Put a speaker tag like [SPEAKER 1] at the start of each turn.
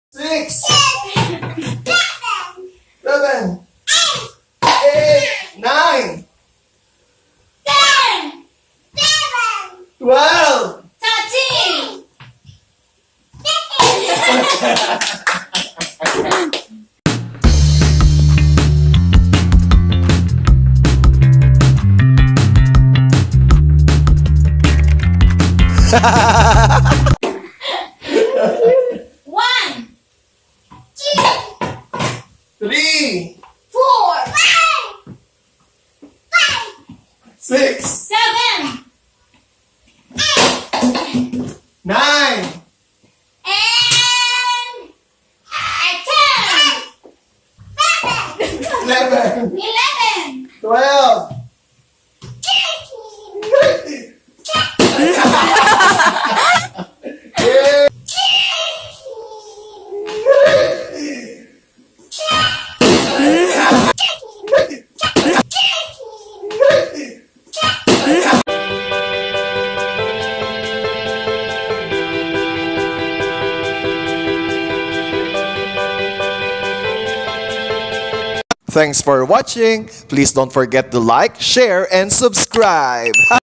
[SPEAKER 1] 6, 7, 8, 9, 12.
[SPEAKER 2] 13. One,
[SPEAKER 1] 3,
[SPEAKER 2] 4,
[SPEAKER 1] 6,
[SPEAKER 2] 7,
[SPEAKER 1] 9,
[SPEAKER 2] and 10.
[SPEAKER 1] 11,
[SPEAKER 2] 11.
[SPEAKER 1] 12, 13. Thanks for watching. Please don't forget to like, share, and subscribe.